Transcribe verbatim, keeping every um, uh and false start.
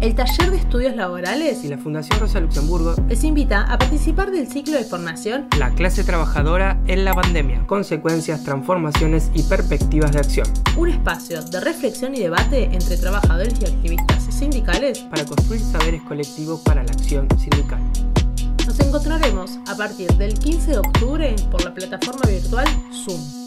El Taller de Estudios Laborales y la Fundación Rosa Luxemburgo les invita a participar del ciclo de formación La clase trabajadora en la pandemia, consecuencias, transformaciones y perspectivas de acción. Un espacio de reflexión y debate entre trabajadores y activistas sindicales para construir saberes colectivos para la acción sindical. Nos encontraremos a partir del quince de octubre por la plataforma virtual Zoom.